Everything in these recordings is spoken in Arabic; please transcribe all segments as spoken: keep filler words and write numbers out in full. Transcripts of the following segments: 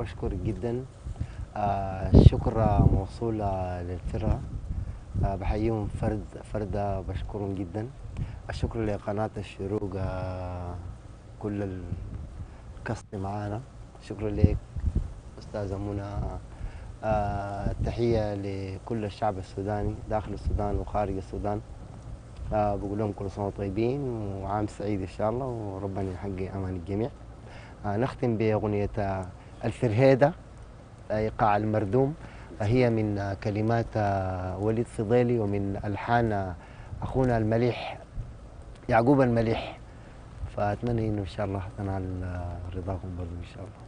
بشكرك جدا. آه الشكر موصول للفرقة. آه بحييهم فرد فردة، بشكرهم جدا. الشكر لقناة الشروق، آه كل الكاست معانا. شكرا لك أستاذة منى. آه تحية لكل الشعب السوداني داخل السودان وخارج السودان. آه بقول لهم كل سنة طيبين وعام سعيد إن شاء الله، وربنا يحقق أمان الجميع. آه نختم بأغنية آه الفرهيدة، إيقاع المردوم. آه هي من آه كلمات آه وليد فضيلي، ومن ألحان آه أخونا المليح يعقوب المليح. فأتمنى إنه إن شاء الله تنال آه رضاكم برضو إن شاء الله.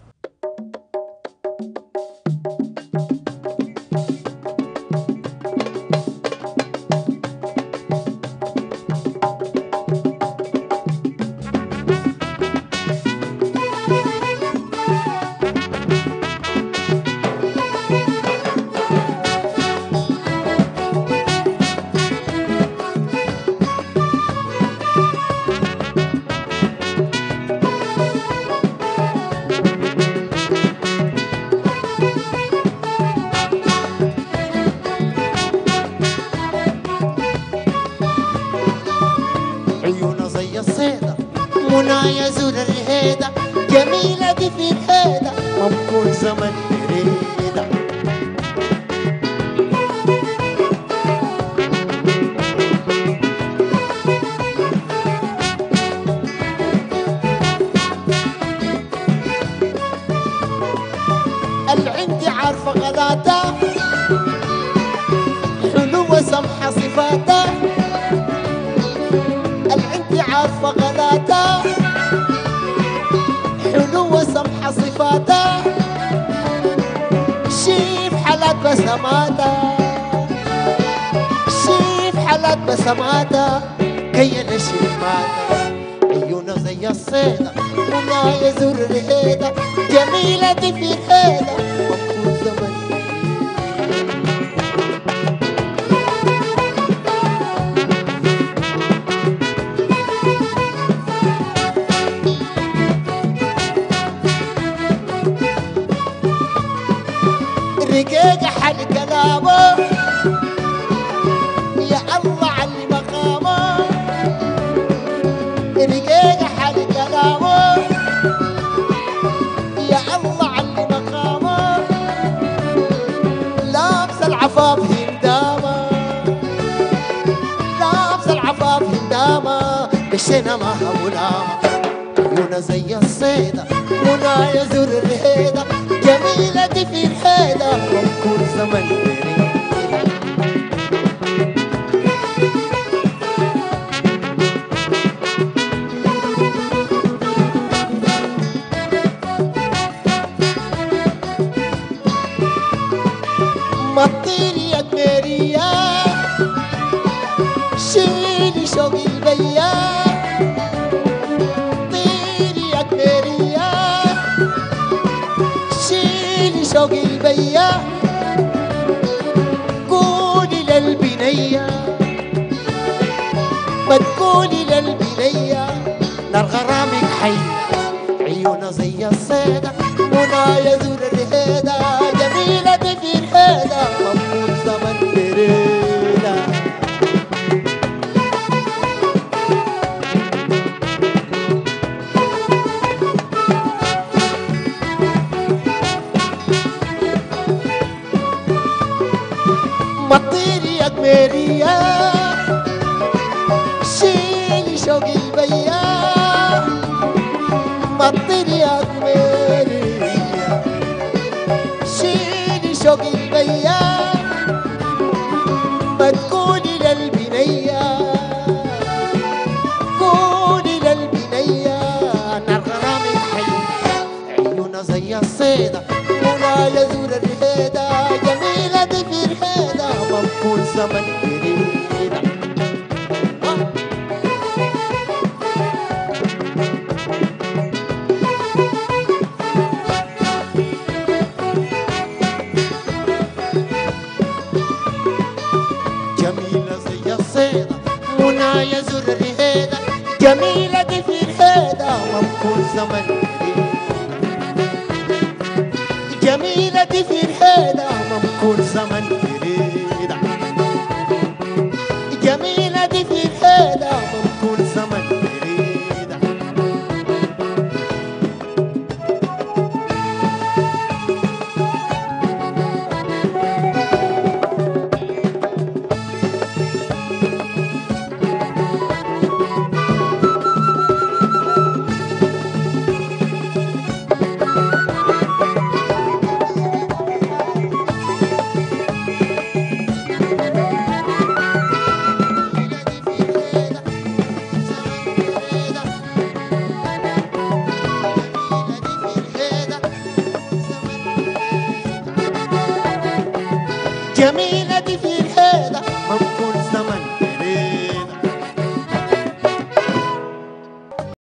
عيونه زي الصيدة منى يا زول الرهيدة، جميلة دي في الهيدة ممكن زمن بريدة. العندي عارفة غلاتها حلوة سمحة صفاتها، العندي عارفة غلاتها حلوة سمحة صفاتها، شيف حالات بسماتها، شيف حالات بسماتها كي نشيف ماتها. عيونها زي الصيدة منى يزور الهيدة، جميلة دي في الهيدة مفقود زمن. رقيق حل كلامه يا الله علي مقامه، رقيق حل كلامه يا الله علي مقامه، لابس العفاف هندامه، لابس العفاف هندامه بشنا ما همولامه. عيونها زي الصيدة منى يزور الرهيدة، جميلة دي في الهيدة ممكن زمن بريدة. ما تطير يا دميرية شيلي شوق البيا، طير يا دميرية شيلي شوق البيا، قولي للبنية ما تقولي للبنية نار غرامك حي. عيونها زي الصيدة منى يزور الرهيدة، جميلة دي في الهيدة مفقود زمن بريدة. ما تطير يا دميرية شيلي شوق البيا، ما تطير يا دميرية شيلي شوق البيا، ما تقولي للبنية قولي للبنية نار غرامك حي. عيونها زي الصيدة منى يزور الرهيدة، جميلة دي في الهيدة ممكن زمن بريدة. جميلة زي الصيدة منى يزور الرهيدة، جميلة دي في الهيدة ممكن زمن بريدة. دي في الحيدة ممكن زمن